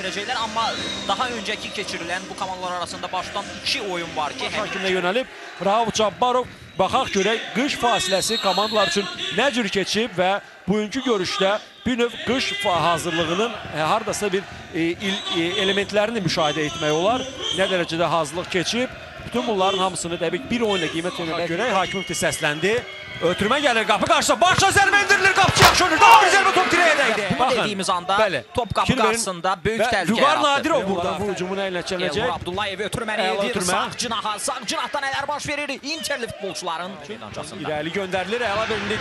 gətirəcəklər, amma daha öncəki keçirilən bu komandalar arasında başdan 2 oyun var ki, hakimlə yönəlib Rauf Cabbarov. Baxaq görək, qış fasiləsi komandalar üçün nə cür keçib və bugünkü görüşdə bir növ qış hazırlığının haradasa bir elementlərini müşahidə etmək olar. Nə dərəcədə hazırlıq keçib. Bütün bunların hamısını təbii bir oyunla qiymət vermək görək. Hakim səsləndi. Ötürmə gəlir qapı qarşısına. Başla zərbə indirilir. Qapıçı yaxşı oyunur. Daha bir zərbə top direyə dəydi. Bunu dediyimiz anda top qapı qarşısında böyük təhlükə Vüqar Nadirov burada bu hücumuna əyləşəcək. Elvur Abdullayev ötürməni edir. Sağ cinaha, sağ cinahda nələr baş verir? Interli futbolçuların meydancasında. İrəli göndərilir. Əla verildi.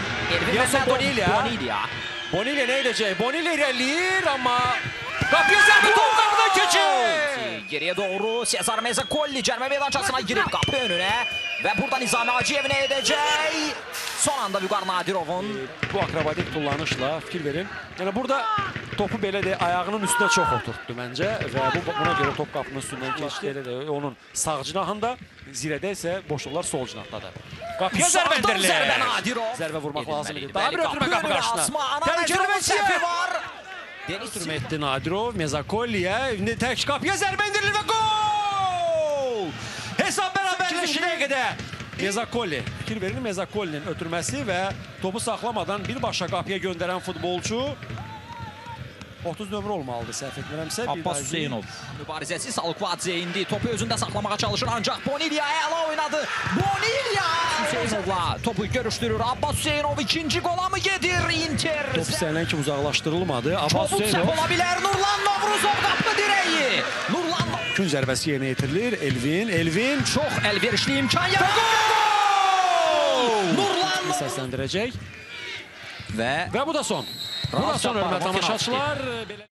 Bonilya nə edəcək? Bonilya irəliyir, amma qapıya zərbə top qapıdan keçir. Geriyə doğru Sezar Mezakolli cərmə meydancasına girib qapı önünə və burada Nizami Hacıyev nə edəcək? Son anda Vüqar Nadirovun bu akrobatik kullanışla fikir verin. Yəni burada topu belə də ayağının üstünə çox oturtdu məncə və buna görə top qapının üstündən keçdi. Elə də onun sağ cinahında, zirədə isə boşluqlar sol cinahdadır. Qapıya zərbə indirilir. Zərbə vurmaq lazım idi. Daha bir ötürmə qapı qarşısına. Təhlükəli vəziyyət var. Ötürmə etdi Nadirov, Mezakolliyə. Tək qapıya zərbə indirilir və gol! Hesab bərabərləşinə qədər. Mezakolli. Fikir verin, Mezakollinin ötürməsi və topu saxlamadan birbaşa qapıya göndərən futbolçu 30 nömrə olmalıdır, səhv etmirəmsə. Abbas Hüseynov. Mübarizəsi Salukvadze indi. Topu özündə saxlamağa çalışır, ancaq Bonilya əla oynadı. Bonilya Hüseynovla topu görüşdürür. Abbas Hüseynov ikinci qola mı gedir? Inter. Top istənilən kimi uzaqlaşdırılmadı. Abbas Hüseynov. Çabuk səhv ola bilər. Nurlan Novruzov qapı direği. Nurlan Gün zərbəsi yerinə yetirilir. Elvin. Çox əlverişli imkan yaratır. Nurlan səsləndirəcək. Və bu da son. Bu da son, hörmətli tamaşaçılar.